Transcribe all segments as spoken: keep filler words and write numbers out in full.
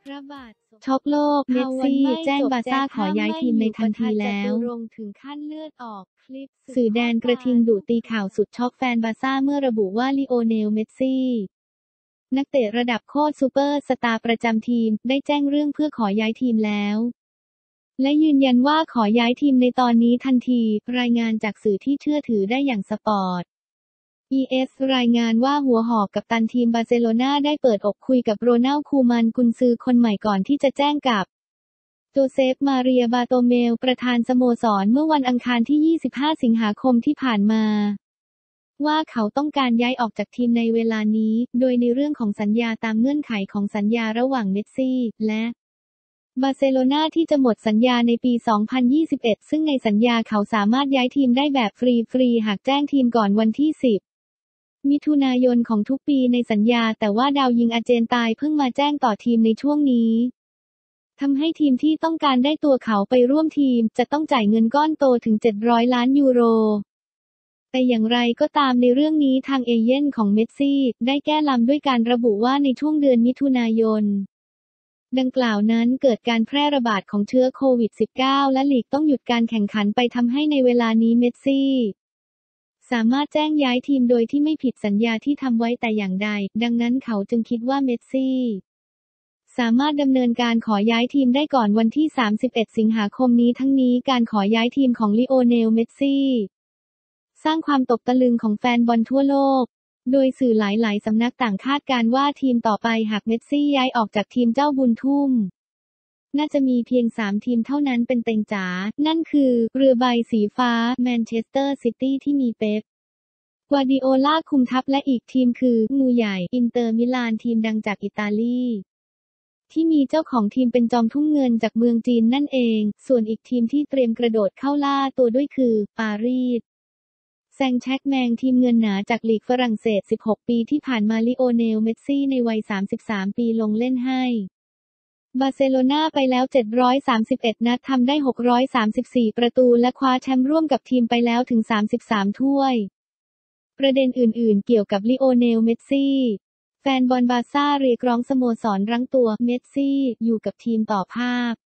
ระบาดช็อกโลก เมสซี่แจ้งบาร์ซ่าขอย้ายทีมในทันทีแล้วถึงขั้นเลือดออกคลิปสื่อแดนกระทิงดุตีข่าวสุดช็อกแฟนบาร์ซ่าเมื่อระบุว่าลิโอเนล เมสซี่ นักเตะระดับโคตรซูเปอร์สตาร์ประจำทีมได้แจ้งเรื่องเพื่อขอย้ายทีมแล้ว และยืนยันว่าขอย้ายทีมในตอนนี้ทันที รายงานจากสื่อที่เชื่อถือได้อย่างสปอร์ต อี เอส รายงานว่าหัวหอกกัปตันทีมบาร์เซโลนาได้เปิดอกคุยกับโรนัลด์ คูมัน กุนซือคนใหม่ก่อนที่จะแจ้งกับโจเซฟ มาเรีย บาโตเมล ประธานสโมสรเมื่อวันอังคารที่ ยี่สิบห้า สิงหาคมที่ผ่านมาว่าเขาต้องการย้ายออกจากทีมในเวลานี้ โดยในเรื่องของสัญญาตามเงื่อนไขของสัญญาระหว่างเมสซี่และบาร์เซโลนาที่จะหมดสัญญาในปี สองพันยี่สิบเอ็ด ซึ่งในสัญญาเขาสามารถย้ายทีมได้แบบฟรีๆหากแจ้งทีมก่อนวันที่ สิบ มิถุนายนของทุกปีในสัญญาแต่ว่าดาวยิงอาร์เจนตายเพิ่งมาแจ้งต่อทีมในช่วงนี้ทำให้ทีมที่ต้องการได้ตัวเขาไปร่วมทีมจะต้องจ่ายเงินก้อนโตถึงเจ็ดร้อยล้านยูโรแต่อย่างไรก็ตามในเรื่องนี้ทางเอเย่นของเมสซี่ได้แก้ลำด้วยการระบุว่าในช่วงเดือนมิถุนายนดังกล่าวนั้นเกิดการแพร่ระบาดของเชื้อโควิด สิบเก้า และลีกต้องหยุดการแข่งขันไปทำให้ในเวลานี้เมสซี่สามารถแจ้งย้ายทีมโดยที่ไม่ผิดสัญญาที่ทำไว้แต่อย่างใดดังนั้นเขาจึงคิดว่าเมสซี่สามารถดำเนินการขอย้ายทีมได้ก่อนวันที่ สามสิบเอ็ด สิงหาคมนี้ทั้งนี้การขอย้ายทีมของลิโอเนล เมสซี่สร้างความตกตะลึงของแฟนบอลทั่วโลกโดยสื่อหลายๆสำนักต่างคาดการณ์ว่าทีมต่อไปหากเมสซี่ย้ายออกจากทีมเจ้าบุญทุ่มน่าจะมีเพียงสามทีมเท่านั้นเป็นเต็งจ๋านั่นคือเรือใบสีฟ้าแมนเชสเตอร์ซิตี้ที่มีเป๊ปกวาร์ดิโอลาคุมทัพและอีกทีมคืองูใหญ่อินเตอร์มิลานทีมดังจากอิตาลีที่มีเจ้าของทีมเป็นจอมทุ่มเงินจากเมืองจีนนั่นเองส่วนอีกทีมที่เตรียมกระโดดเข้าล่าตัวด้วยคือปารีสแซงแช็กแมงทีมเงินหนาจากลีกฝรั่งเศสสิบหกปีที่ผ่านมาลิโอเนล เมสซี่ในวัยสามสิบสามปีลงเล่นให้บาร์เซโลนาไปแล้วเจ็ดร้อยสามสิบเอ็ดนัดทำได้หกร้อยสามสิบสี่ประตูและคว้าแชมป์ร่วมกับทีมไปแล้วถึงสามสิบสามถ้วยประเด็นอื่นๆเกี่ยวกับลิโอเนล เมสซี่แฟนบอลบาร์ซ่าเรียกร้องสโมสรรั้งตัวเมสซี่อยู่กับทีมต่อภาพ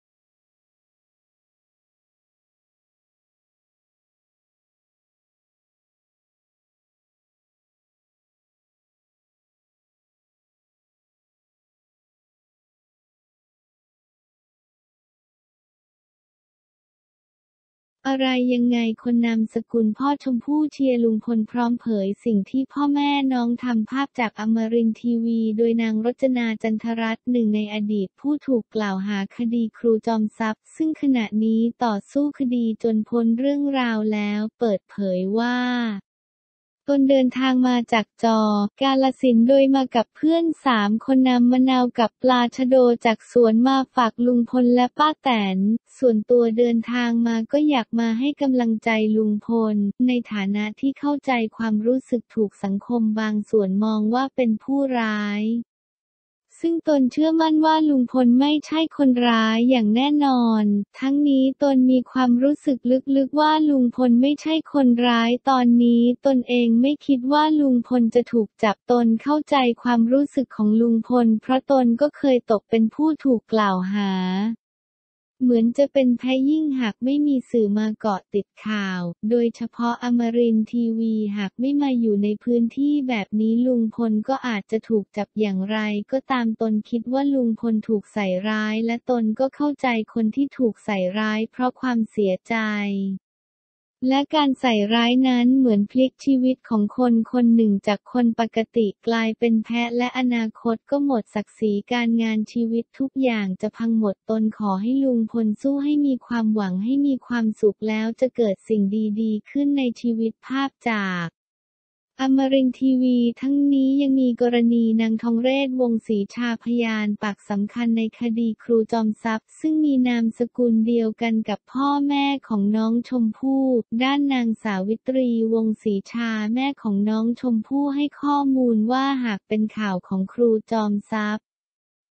อะไรยังไงคนนามสกุลพ่อชมพู่เชียร์ลุงพลพร้อมเผยสิ่งที่พ่อแม่น้องทำภาพจากอมรินทร์ทีวีโดยนางรจนาจันทรัตน์หนึ่งในอดีตผู้ถูกกล่าวหาคดีครูจอมทรัพย์ซึ่งขณะนี้ต่อสู้คดีจนพ้นเรื่องราวแล้วเปิดเผยว่าตนเดินทางมาจากจกาฬสินธุ์โดยมากับเพื่อนสามคนนำมะนาวกับปลาชะโดจากสวนมาฝากลุงพลและป้าแตนส่วนตัวเดินทางมาก็อยากมาให้กำลังใจลุงพลในฐานะที่เข้าใจความรู้สึกถูกสังคมบางส่วนมองว่าเป็นผู้ร้ายซึ่งตนเชื่อมั่นว่าลุงพลไม่ใช่คนร้ายอย่างแน่นอนทั้งนี้ตนมีความรู้สึกลึกๆว่าลุงพลไม่ใช่คนร้ายตอนนี้ตนเองไม่คิดว่าลุงพลจะถูกจับตนเข้าใจความรู้สึกของลุงพลเพราะตนก็เคยตกเป็นผู้ถูกกล่าวหาเหมือนจะเป็นแพ้ยิ่งหากไม่มีสื่อมาเกาะติดข่าวโดยเฉพาะอมรินทร์ทีวีหากไม่มาอยู่ในพื้นที่แบบนี้ลุงพลก็อาจจะถูกจับอย่างไรก็ตามตนคิดว่าลุงพลถูกใส่ร้ายและตนก็เข้าใจคนที่ถูกใส่ร้ายเพราะความเสียใจและการใส่ร้ายนั้นเหมือนพลิกชีวิตของคนคนหนึ่งจากคนปกติกลายเป็นแพะและอนาคตก็หมดศักดิ์ศรีการงานชีวิตทุกอย่างจะพังหมดตนขอให้ลุงพลสู้ให้มีความหวังให้มีความสุขแล้วจะเกิดสิ่งดีๆขึ้นในชีวิตภาพจากอมรินทร์ทีวีทั้งนี้ยังมีกรณีนางทองเรศวงศ์ศรีชาพยานปากสำคัญในคดีครูจอมทรัพย์ซึ่งมีนามสกุลเดียวกันกับพ่อแม่ของน้องชมพู่ด้านนางสาวิตรีวงศ์ศรีชาแม่ของน้องชมพู่ให้ข้อมูลว่าหากเป็นข่าวของครูจอมทรัพย์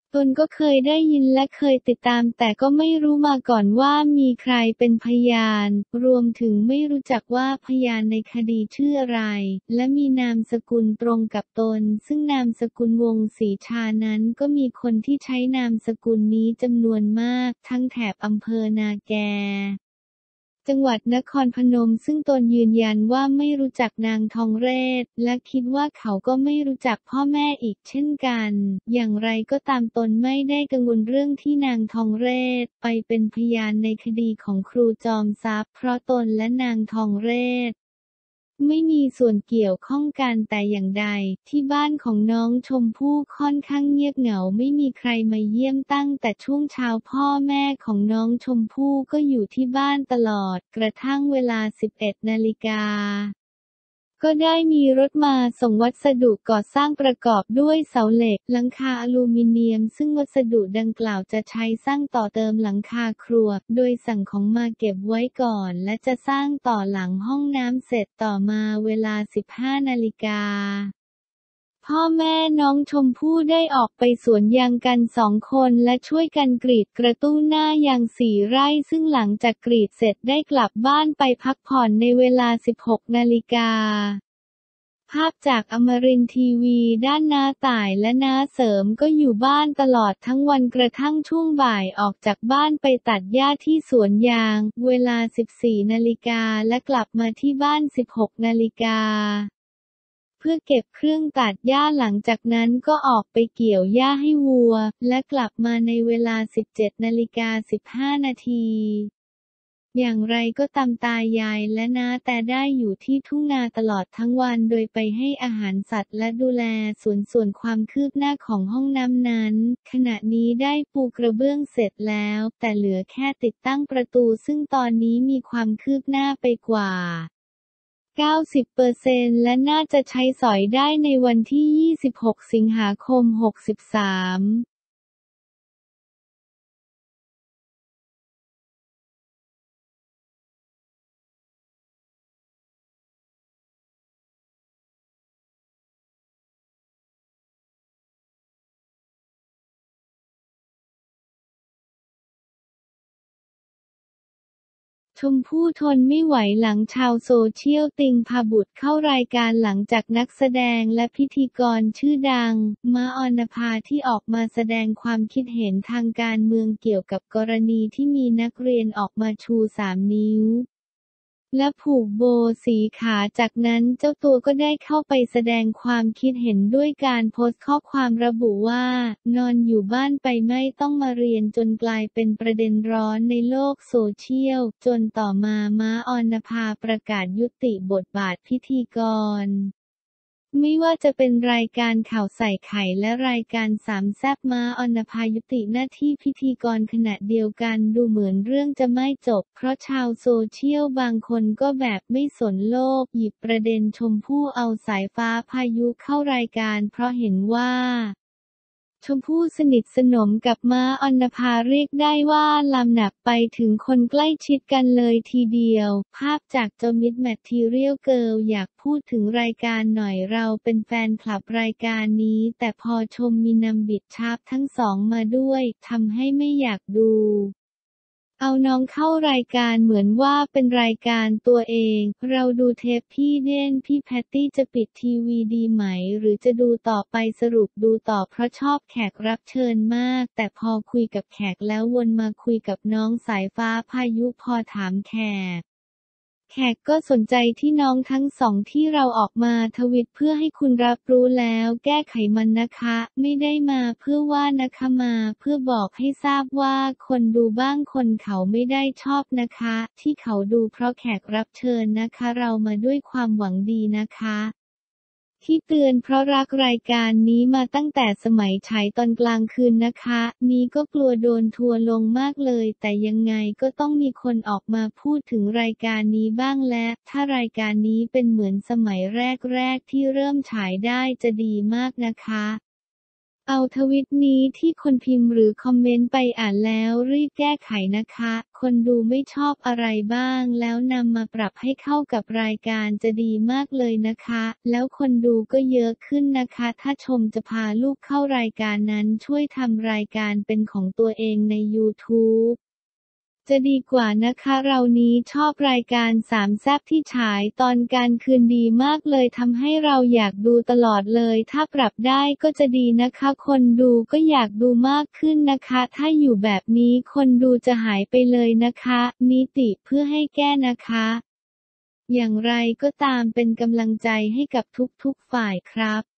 ตนก็เคยได้ยินและเคยติดตามแต่ก็ไม่รู้มาก่อนว่ามีใครเป็นพยาน รวมถึงไม่รู้จักว่าพยานในคดีชื่ออะไร และมีนามสกุลตรงกับตน ซึ่งนามสกุลวงศ์ศรีชานั้นก็มีคนที่ใช้นามสกุลนี้จำนวนมาก ทั้งแถบอำเภอนาแก จังหวัดนครพนมซึ่งตนยืนยันว่าไม่รู้จักนางทองเรศ และคิดว่าเขาก็ไม่รู้จักพ่อแม่อีกเช่นกัน อย่างไรก็ตามตนไม่ได้กังวลเรื่องที่นางทองเรศไปเป็นพยานในคดีของครูจอมทรัพย์เพราะตนและนางทองเรศไม่มีส่วนเกี่ยวข้องกันแต่อย่างใด ที่บ้านของน้องชมพู่ค่อนข้างเงียบเหงาไม่มีใครมาเยี่ยมตั้งแต่ช่วงเช้าพ่อแม่ของน้องชมพู่ก็อยู่ที่บ้านตลอดกระทั่งเวลา สิบเอ็ดนาฬิกาก็ได้มีรถมาส่งวัสดุก่อสร้างประกอบด้วยเสาเหล็กหลังคาอลูมิเนียมซึ่งวัสดุดังกล่าวจะใช้สร้างต่อเติมหลังคาครัวโดยสั่งของมาเก็บไว้ก่อนและจะสร้างต่อหลังห้องน้ำเสร็จต่อมาเวลา สิบห้านาฬิกาพ่อแม่น้องชมพู่ได้ออกไปสวนยางกันสองคนและช่วยกันกรีดกระตุ้นหน้ายางสี่ไร่ซึ่งหลังจากกรีดเสร็จได้กลับบ้านไปพักผ่อนในเวลา สิบหกนาฬิกาภาพจากอมรินทร์ทีวีด้านน้าต่ายและน้าเสริมก็อยู่บ้านตลอดทั้งวันกระทั่งช่วงบ่ายออกจากบ้านไปตัดหญ้าที่สวนยางเวลา สิบสี่นาฬิกาและกลับมาที่บ้าน สิบหกนาฬิกาเพื่อเก็บเครื่องตัดหญ้าหลังจากนั้นก็ออกไปเกี่ยวหญ้าให้วัวและกลับมาในเวลา สิบเจ็ดนาฬิกาสิบห้านาทีอย่างไรก็ตามตายายและน้าแต่ได้อยู่ที่ทุ่งนาตลอดทั้งวันโดยไปให้อาหารสัตว์และดูแลสวนส่วนความคืบหน้าของห้องน้ำนั้นขณะนี้ได้ปูกระเบื้องเสร็จแล้วแต่เหลือแค่ติดตั้งประตูซึ่งตอนนี้มีความคืบหน้าไปกว่าเก้าสิบเปอร์เซ็นต์ และน่าจะใช้สอยได้ในวันที่ ยี่สิบหก สิงหาคม หกสิบสามชมพู่ทนไม่ไหวหลังชาวโซเชียลติงพาบุตรเข้ารายการหลังจากนักแสดงและพิธีกรชื่อดังม้าออนภาที่ออกมาแสดงความคิดเห็นทางการเมืองเกี่ยวกับกรณีที่มีนักเรียนออกมาชูสามนิ้วและผูกโบสีขาจากนั้นเจ้าตัวก็ได้เข้าไปแสดงความคิดเห็นด้วยการโพสต์ข้อความระบุว่านอนอยู่บ้านไปไม่ต้องมาเรียนจนกลายเป็นประเด็นร้อนในโลกโซเชียลจนต่อมาม้าออนภาประกาศยุติบทบาทพิธีกรไม่ว่าจะเป็นรายการข่าวใส่ไข่และรายการสามแซ่บม้าออนภายุติหน้าที่พิธีกรขณะเดียวกันดูเหมือนเรื่องจะไม่จบเพราะชาวโซเชียลบางคนก็แบบไม่สนโลกหยิบประเด็นชมพู่เอาสายฟ้าพายุเข้ารายการเพราะเห็นว่าชมพู่สนิทสนมกับม้าออนภาเรียกได้ว่าลำหนักไปถึงคนใกล้ชิดกันเลยทีเดียวภาพจากเจ้ามิตรแมททีเรียลเกิร์ลอยากพูดถึงรายการหน่อยเราเป็นแฟนคลับรายการนี้แต่พอชมมีนำบิดชาร์ปทั้งสองมาด้วยทำให้ไม่อยากดูเอาน้องเข้ารายการเหมือนว่าเป็นรายการตัวเองเราดูเทปพี่เด่นพี่แพตตี้จะปิดทีวีดีไหมหรือจะดูต่อไปสรุปดูต่อเพราะชอบแขกรับเชิญมากแต่พอคุยกับแขกแล้ววนมาคุยกับน้องสายฟ้าพายุพอถามแขกแขกก็สนใจที่น้องทั้งสองที่เราออกมาทวิตเพื่อให้คุณรับรู้แล้วแก้ไขมันนะคะไม่ได้มาเพื่อว่านะคะมาเพื่อบอกให้ทราบว่าคนดูบ้างคนเขาไม่ได้ชอบนะคะที่เขาดูเพราะแขกรับเชิญนะคะเรามาด้วยความหวังดีนะคะที่เตือนเพราะรักรายการนี้มาตั้งแต่สมัยฉายตอนกลางคืนนะคะนี้ก็กลัวโดนทัวร์ลงมากเลยแต่ยังไงก็ต้องมีคนออกมาพูดถึงรายการนี้บ้างและถ้ารายการนี้เป็นเหมือนสมัยแรกๆที่เริ่มฉายได้จะดีมากนะคะเอาทวิตนี้ที่คนพิมพ์หรือคอมเมนต์ไปอ่านแล้วรีบแก้ไขนะคะ คนดูไม่ชอบอะไรบ้างแล้วนำมาปรับให้เข้ากับรายการจะดีมากเลยนะคะ แล้วคนดูก็เยอะขึ้นนะคะ ถ้าชมจะพาลูกเข้ารายการนั้นช่วยทำรายการเป็นของตัวเองในยูทูบจะดีกว่านะคะเรานี้ชอบรายการสามแซ่บที่ฉายตอนกลางคืนดีมากเลยทำให้เราอยากดูตลอดเลยถ้าปรับได้ก็จะดีนะคะคนดูก็อยากดูมากขึ้นนะคะถ้าอยู่แบบนี้คนดูจะหายไปเลยนะคะนิติเพื่อให้แก้นะคะอย่างไรก็ตามเป็นกำลังใจให้กับทุกๆฝ่ายครับ